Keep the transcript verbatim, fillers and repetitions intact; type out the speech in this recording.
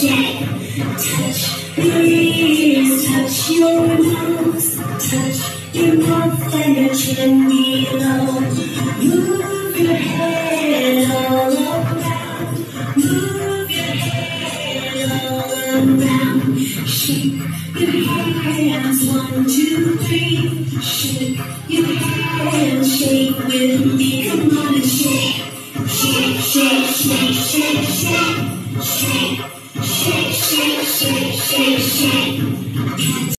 shake. Touch your ears, touch your nose, touch your mouth and your chin below. Move your head all around, move your head all around. Shake your hands, one, two, three. Shake your hands, shake with me. Come on and shake, shake, shake, shake, shake, shake, shake, shake, shake, shake, shake, shake.